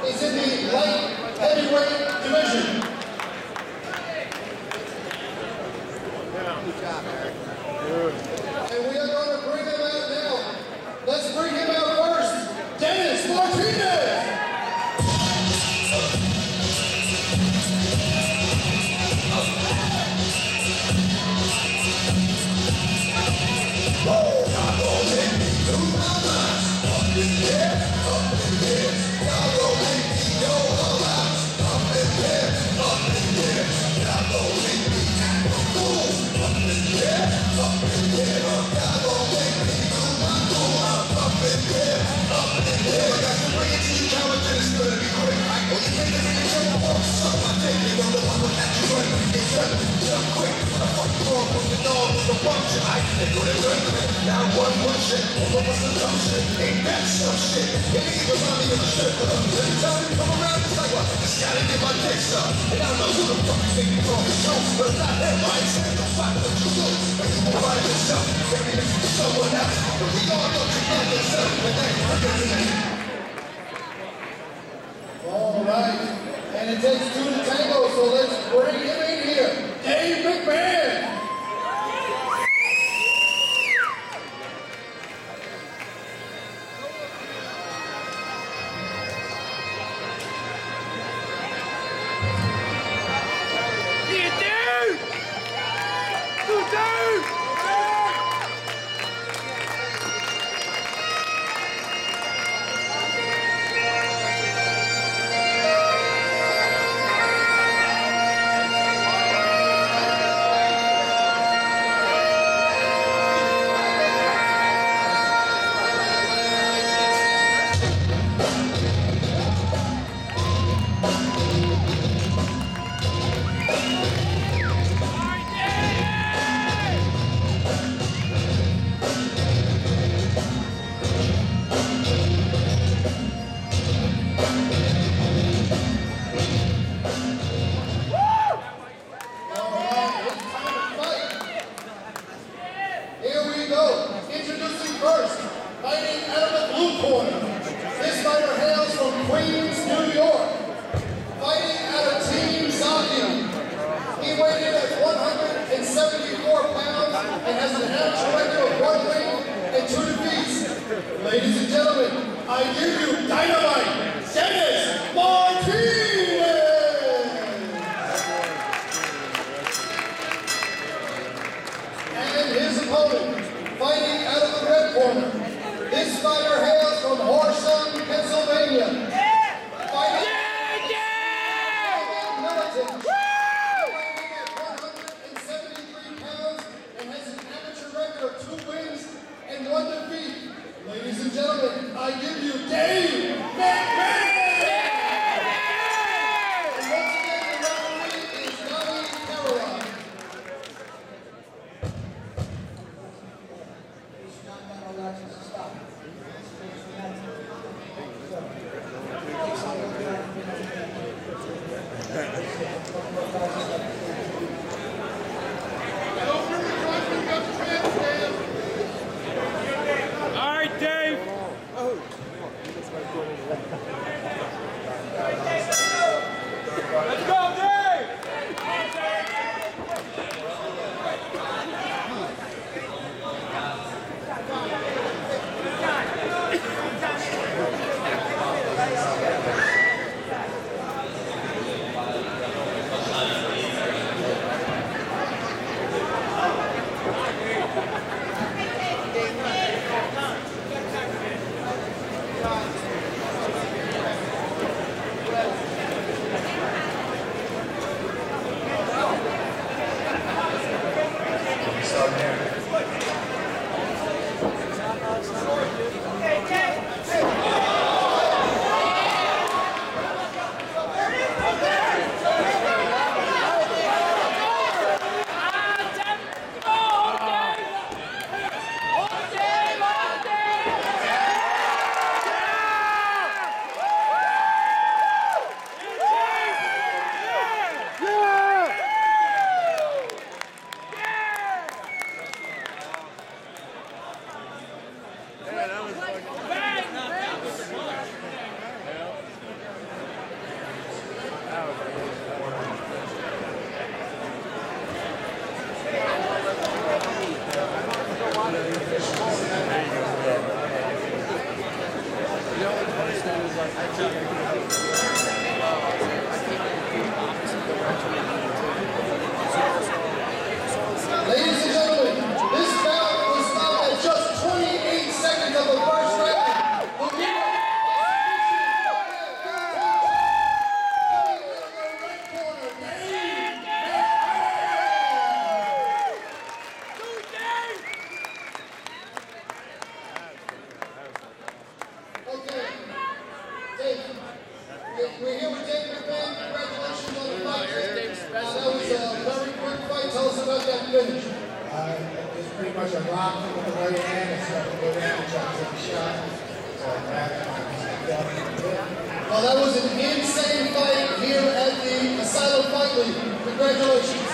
is in the light heavyweight division. Good job, Eric. And we are going to bring him out now. Let's bring him out first, Dennis Martinez. Now one shit, all of us are dumb shit. Ain't that some shit? It ain't even remind me of a strip club. Every time you come around, it's like what? Just gotta get my dick up. And I don't know who the fuck you think you call me so, but it's not that right. Stand the fight what you do. And you won't find yourself. Maybe this is someone else. But we all go together, so and then All right, and it takes two to tango, so let's bring him in here. Dave McMahon. First, fighting out of the blue corner. This fighter hails from Queens, New York. Fighting out of Team Zambia. He weighed in at 174 pounds and has an amateur record of 1 win and 2 defeats. Ladies and gentlemen, I give you Dynamite Dennis Martinez! And his opponent, fighting out of the red corner. This fighter hails from Horsham, Pennsylvania. Fighting militant. Weighing at 173 pounds and has an amateur record of 2 wins and 1 defeat. Ladies and gentlemen, I give you Dave Ladies and gentlemen, this bout was stopped at just 28 seconds of the first round. The winner Okay, Dave, we're here with Dave McMahon. Congratulations on the fight. That was a very quick fight. Tell us about that finish. It's pretty much a rock with the right hand. It's got to go down and try to take a shot. So Well, that was an insane fight here at the Asylum Fight League. Congratulations.